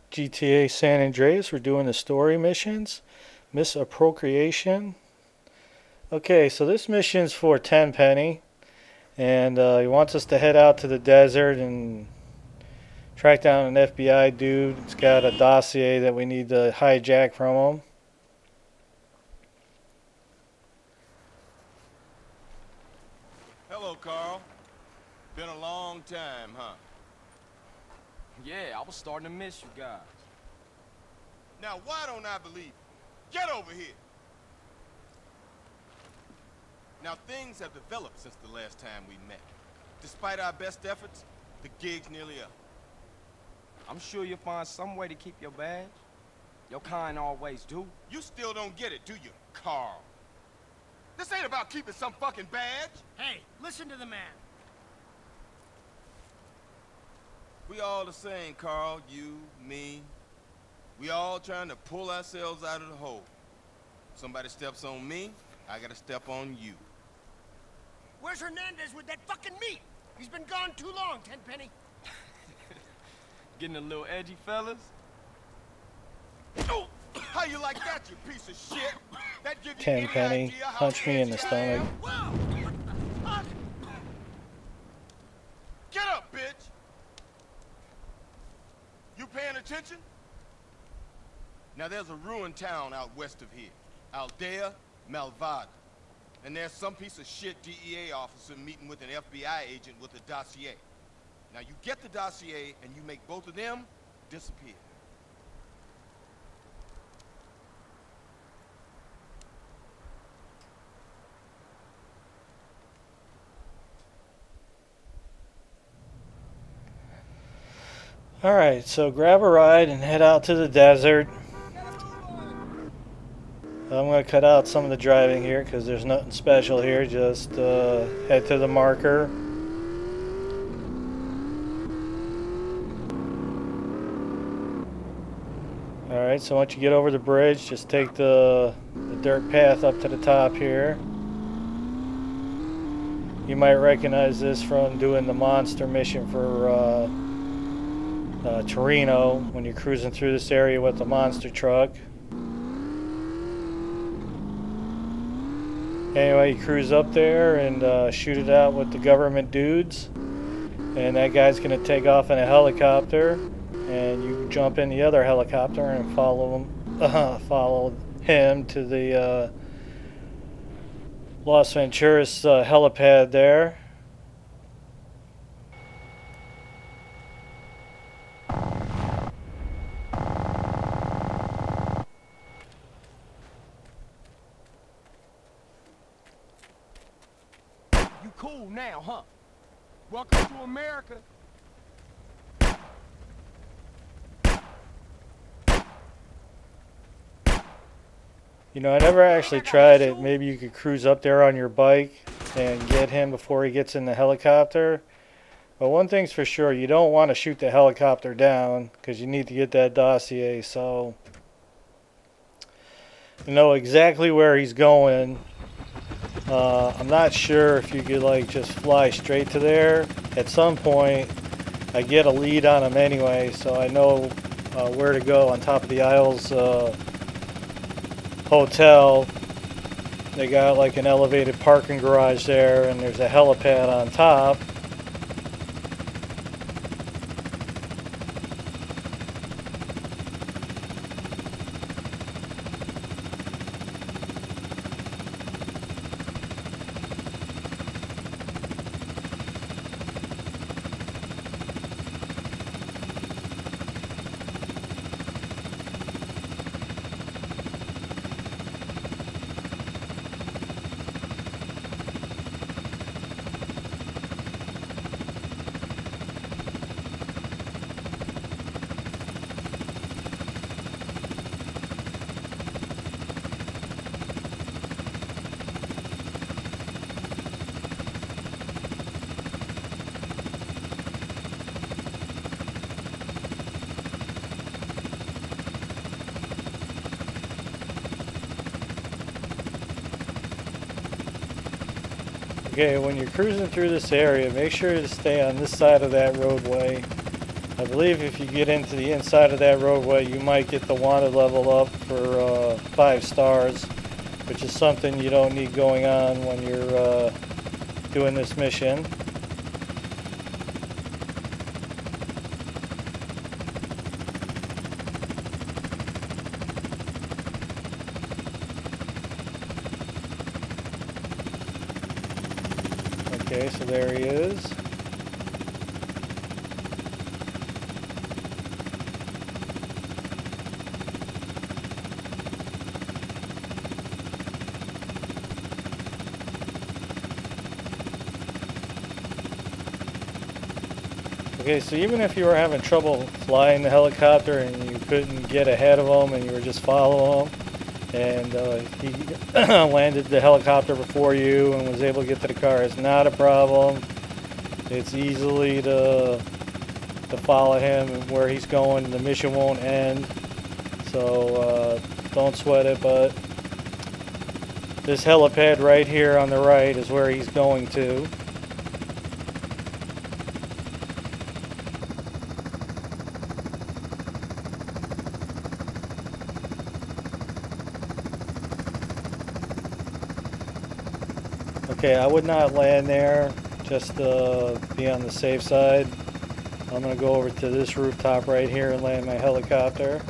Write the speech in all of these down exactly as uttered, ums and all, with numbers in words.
G T A San Andreas. We're doing the story missions. Misappropriation. Okay, so this mission's for Tenpenny. And uh, he wants us to head out to the desert and track down an F B I dude. It's got a dossier that we need to hijack from him. Hello, Carl. Been a long time, huh? Yeah, I was starting to miss you guys. Now, why don't I believe you? Get over here! Now, things have developed since the last time we met. Despite our best efforts, the gig's nearly up. I'm sure you'll find some way to keep your badge. Your kind always do. You still don't get it, do you, Carl? This ain't about keeping some fucking badge. Hey, listen to the man. We all the same, Carl. You, me. We all trying to pull ourselves out of the hole. Somebody steps on me, I gotta step on you. Where's Hernandez with that fucking meat? He's been gone too long, Tenpenny. Getting a little edgy, fellas? Oh, how you like that, you piece of shit? That gives you Tenpenny, any idea how punch me in the edgy I stomach. am? Whoa! Get up, bitch! You paying attention? Now there's a ruined town out west of here. Aldea Malvada. And there's some piece of shit D E A officer meeting with an F B I agent with a dossier. Now you get the dossier and you make both of them disappear. Alright, so grab a ride and head out to the desert. I'm going to cut out some of the driving here because there's nothing special here. Just uh, head to the marker. Alright, so once you get over the bridge, just take the, the dirt path up to the top here. You might recognize this from doing the monster mission for uh, uh, Torino when you're cruising through this area with the monster truck. Anyway, you cruise up there and uh, shoot it out with the government dudes. And that guy's going to take off in a helicopter. And you jump in the other helicopter and follow him, uh, follow him to the uh, Las Venturas uh, helipad there. You cool now, huh? Welcome to America. You know, I never actually tried it. Maybe you could cruise up there on your bike and get him before he gets in the helicopter. But one thing's for sure, you don't want to shoot the helicopter down because you need to get that dossier. So, you know exactly where he's going. Uh, I'm not sure if you could like just fly straight to there. At some point, I get a lead on him anyway, so I know uh, where to go on top of the Isles uh, Hotel. They got like an elevated parking garage there, and there's a helipad on top. Okay, when you're cruising through this area, make sure to stay on this side of that roadway. I believe if you get into the inside of that roadway, you might get the wanted level up for uh, five stars, which is something you don't need going on when you're uh, doing this mission. Okay, so there he is. Okay, so even if you were having trouble flying the helicopter and you couldn't get ahead of him and you were just following him, and uh, he landed the helicopter before you and was able to get to the car, it's not a problem. It's easily to, to follow him and where he's going. The mission won't end, so uh, don't sweat it. But this helipad right here on the right is where he's going to. Okay, I would not land there, just to be on the safe side. I'm going to go over to this rooftop right here and land my helicopter.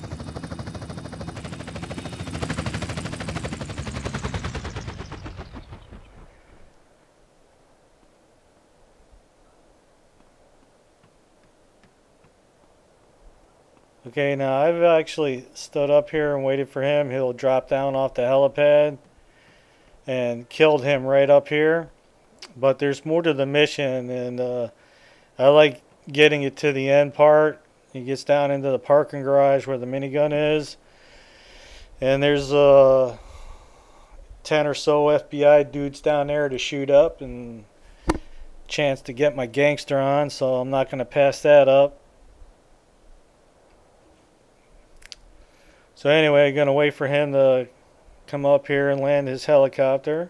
Okay, now I've actually stood up here and waited for him. He'll drop down off the helipad and killed him right up here. But there's more to the mission, and uh, I like getting it to the end part. He gets down into the parking garage where the minigun is, and there's uh, ten or so F B I dudes down there to shoot up, and chance to get my gangster on, so I'm not going to pass that up. So anyway, I'm going to wait for him to come up here and land his helicopter.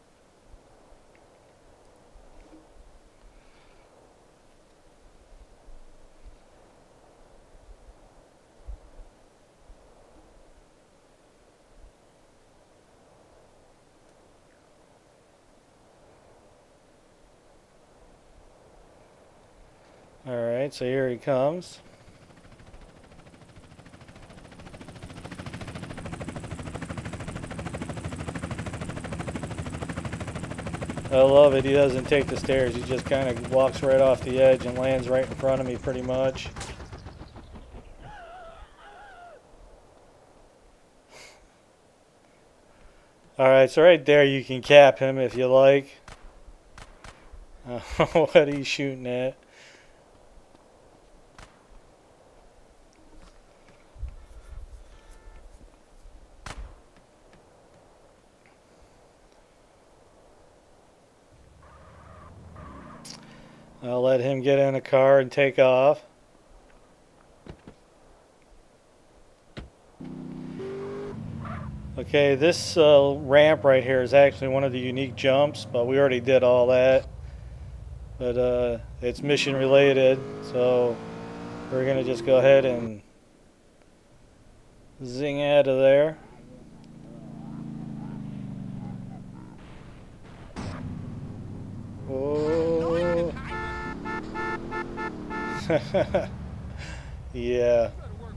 Alright, so here he comes. I love it. He doesn't take the stairs. He just kind of walks right off the edge and lands right in front of me pretty much. Alright, so right there you can cap him if you like. I don't know what he's shooting at. I'll let him get in a car and take off. Okay, this uh, ramp right here is actually one of the unique jumps, but we already did all that. But uh, it's mission related, so we're going to just go ahead and zing out of there. Whoa. Yeah.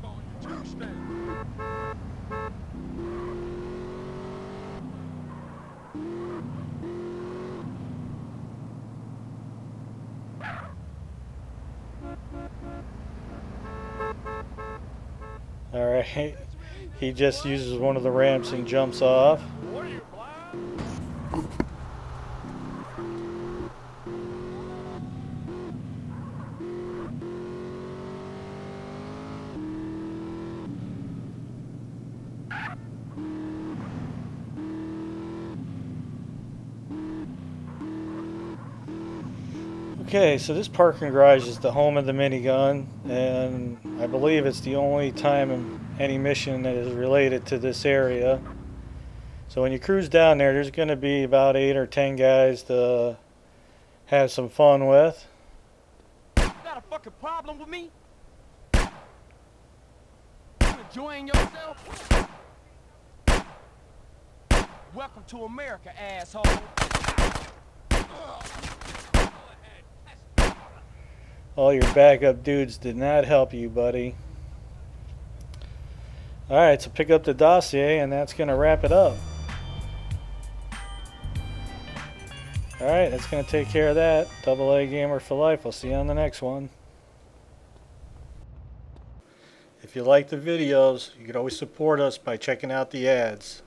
All right. He just uses one of the ramps and jumps off. Okay, so this parking garage is the home of the minigun, and I believe it's the only time in any mission that is related to this area. So when you cruise down there, there's going to be about eight or ten guys to have some fun with. Got a fucking problem with me? You enjoying yourself? Welcome to America, asshole. All your backup dudes did not help you, buddy. Alright, so pick up the dossier, and that's going to wrap it up. Alright, that's going to take care of that. Double A Gamer for life. I'll see you on the next one. If you like the videos, you can always support us by checking out the ads.